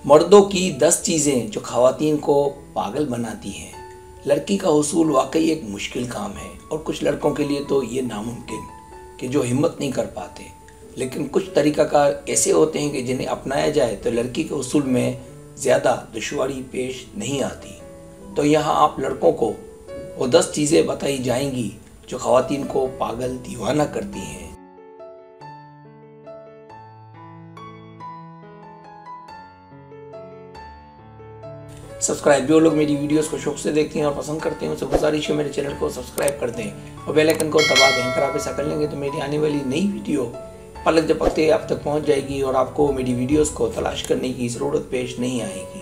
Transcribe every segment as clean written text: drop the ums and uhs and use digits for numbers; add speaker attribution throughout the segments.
Speaker 1: मर्दों की 10 चीज़ें जो ख़वातीन को पागल बनाती हैं। लड़की का हुसूल वाकई एक मुश्किल काम है और कुछ लड़कों के लिए तो ये नामुमकिन कि जो हिम्मत नहीं कर पाते। लेकिन कुछ तरीक़ाकार ऐसे होते हैं कि जिन्हें अपनाया जाए तो लड़की के हुसूल में ज़्यादा दुश्वारी पेश नहीं आती। तो यहाँ आप लड़कों को वो 10 चीज़ें बताई जाएंगी जो ख़वातीन को पागल दीवाना करती हैं। सब्सक्राइब, जो लोग मेरी वीडियोस को शौक से देखते हैं और पसंद करते हैं उनसे गुजारिश है मेरे चैनल को सब्सक्राइब कर दें और बेल आइकन को दबा दें। अगर आप ऐसा कर लेंगे तो मेरी आने वाली नई वीडियो पलक झपकते आप तक पहुंच जाएगी और आपको मेरी वीडियोस को तलाश करने की ज़रूरत पेश नहीं आएगी।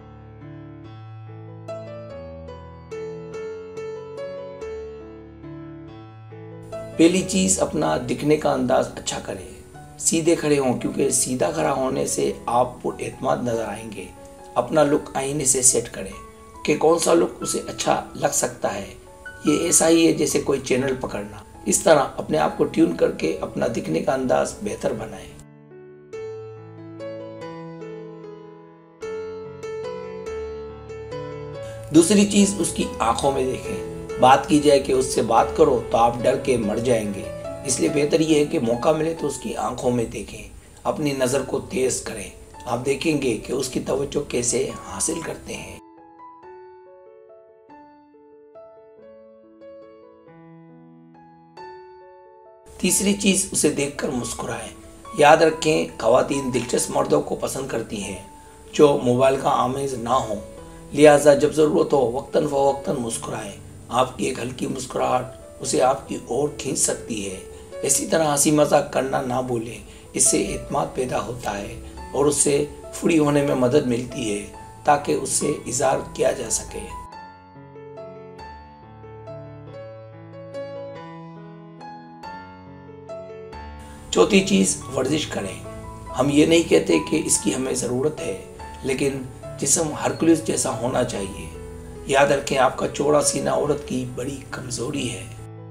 Speaker 1: पहली चीज़, अपना दिखने का अंदाज अच्छा करें। सीधे खड़े हों, क्योंकि सीधा खड़ा होने से आप पुरएतमाद नज़र आएंगे। अपना लुक आईने से सेट करें कि कौन सा लुक उसे अच्छा लग सकता है। ये ऐसा ही है जैसे कोई चैनल पकड़ना। इस तरह अपने आप को ट्यून करके अपना दिखने का अंदाज बेहतर बनाएं। दूसरी चीज़, उसकी आंखों में देखें। बात की जाए कि उससे बात करो तो आप डर के मर जाएंगे, इसलिए बेहतर ये है कि मौका मिले तो उसकी आंखों में देखें। अपनी नज़र को तेज करें, आप देखेंगे कि उसकी तवज्जो कैसे हासिल करते हैं। तीसरी चीज़, उसे देखकर मुस्कुराएं। याद रखें, ख़वातीन दिलचस्प मर्दों को पसंद करती हैं जो मोबाइल का आमेज ना हो। लिहाजा जब ज़रूरत हो वक्तन फ़वक्तन मुस्कुराएं। आपकी एक हल्की मुस्कुराहट उसे आपकी ओर खींच सकती है। इसी तरह हंसी मजाक करना ना भूलें, इससे एतमाद पैदा होता है और उससे फ्री होने में मदद मिलती है ताकि उससे इज़हार किया जा सके। चौथी चीज़, वर्जिश करें। हम ये नहीं कहते कि इसकी हमें ज़रूरत है, लेकिन जिस्म हरकुलिस जैसा होना चाहिए। याद रखें, आपका चौड़ा सीना औरत की बड़ी कमज़ोरी है।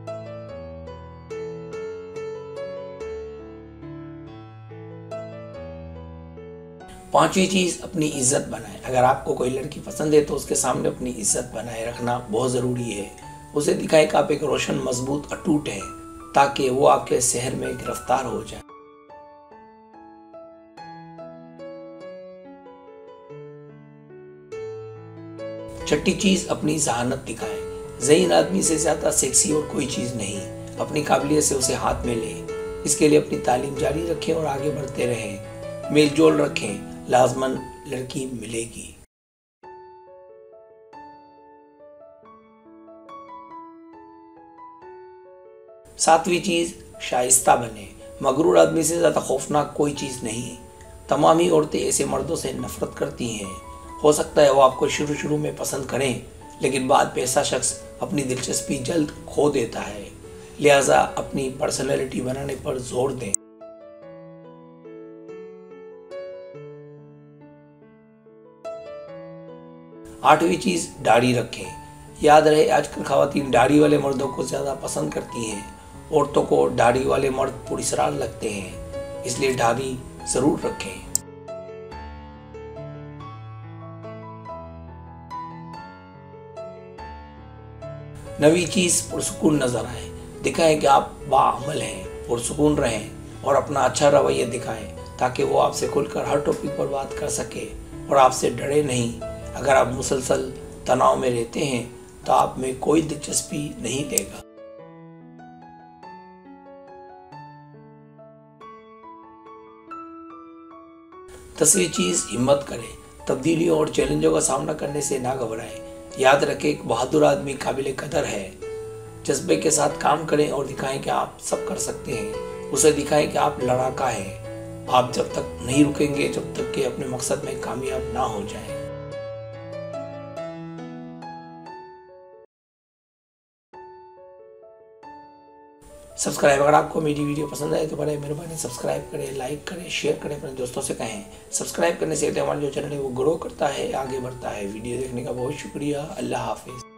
Speaker 1: पांचवी चीज़, अपनी इज्जत बनाएं। अगर आपको कोई लड़की पसंद है तो उसके सामने अपनी इज्जत बनाए रखना बहुत ज़रूरी है। उसे दिखाएं कि आप एक रोशन, मजबूत, अटूट हैं, ताकि वो आपके शहर में गिरफ्तार हो जाए। छठी चीज़, अपनी ज़हानत दिखाएं। ज़हीन आदमी से ज़्यादा सेक्सी और कोई चीज़ नहीं। अपनी काबिलियत से उसे हाथ में लें। इसके लिए अपनी तालीम जारी रखें और आगे बढ़ते रहें। मेल जोल रखें, लाजमन लड़की मिलेगी। सातवीं चीज़, शाइस्ता बने। मगरूर आदमी से ज़्यादा खौफनाक कोई चीज़ नहीं। तमाम ही औरतें ऐसे मर्दों से नफरत करती हैं। हो सकता है वो आपको शुरू में पसंद करें, लेकिन बाद में ऐसा शख्स अपनी दिलचस्पी जल्द खो देता है। लिहाजा अपनी पर्सनैलिटी बनाने पर जोर दें। आठवीं चीज़, दाढ़ी रखें। याद रहे, आजकल ख़वातीन दाढ़ी वाले मर्दों को ज़्यादा पसंद करती हैं। औरतों को दाढ़ी वाले मर्द पुरस्कार लगते हैं, इसलिए दाढ़ी ज़रूर रखें। नवी चीज़, पुरसुकून नज़र आए। दिखाएं कि आप बाअमल हैं, पुरसुकून रहें और अपना अच्छा रवैया दिखाएं ताकि वो आपसे खुलकर हर टॉपिक पर बात कर सके और आपसे डरे नहीं। अगर आप मुसलसल तनाव में रहते हैं तो आप में कोई दिलचस्पी नहीं लेगा। दसवीं चीज़, हिम्मत करें। तब्दीलियों और चैलेंजों का सामना करने से ना घबराएं। याद रखें, एक बहादुर आदमी काबिल कदर है। जज्बे के साथ काम करें और दिखाएं कि आप सब कर सकते हैं। उसे दिखाएं कि आप लड़ाका हैं। आप जब तक नहीं रुकेंगे जब तक कि अपने मकसद में कामयाब ना हो जाएं। सब्सक्राइब, अगर आपको मेरी वीडियो पसंद आए तो बड़े मेहरबानी सब्सक्राइब करें, लाइक करें, शेयर करें, अपने दोस्तों से कहें। सब्सक्राइब करने से हमारा जो चैनल है वो ग्रो करता है, आगे बढ़ता है। वीडियो देखने का बहुत शुक्रिया। अल्लाह हाफिज़।